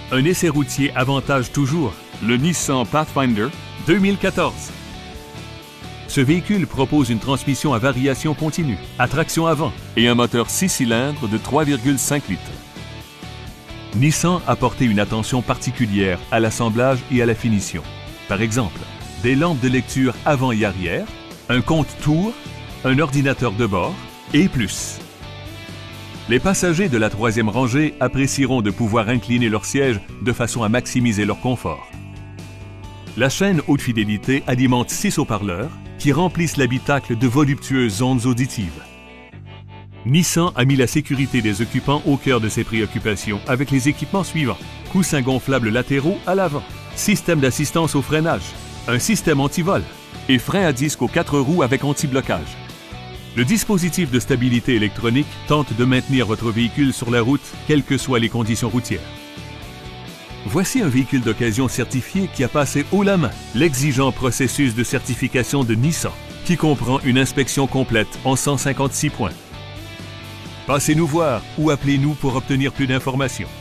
Un essai routier avantage toujours le Nissan Pathfinder 2014. Ce véhicule propose une transmission à variation continue, à traction avant et un moteur 6 cylindres de 3,5 litres. Nissan a porté une attention particulière à l'assemblage et à la finition. Par exemple, des lampes de lecture avant et arrière, un compte-tours, un ordinateur de bord et plus. Les passagers de la troisième rangée apprécieront de pouvoir incliner leur siège de façon à maximiser leur confort. La chaîne haute fidélité alimente 6 haut-parleurs qui remplissent l'habitacle de voluptueuses ondes auditives. Nissan a mis la sécurité des occupants au cœur de ses préoccupations avec les équipements suivants. Coussins gonflables latéraux à l'avant, système d'assistance au freinage, un système anti-vol et frein à disque aux 4 roues avec anti-blocage. Le dispositif de stabilité électronique tente de maintenir votre véhicule sur la route, quelles que soient les conditions routières. Voici un véhicule d'occasion certifié qui a passé haut la main l'exigeant processus de certification de Nissan, qui comprend une inspection complète en 156 points. Passez nous voir ou appelez-nous pour obtenir plus d'informations.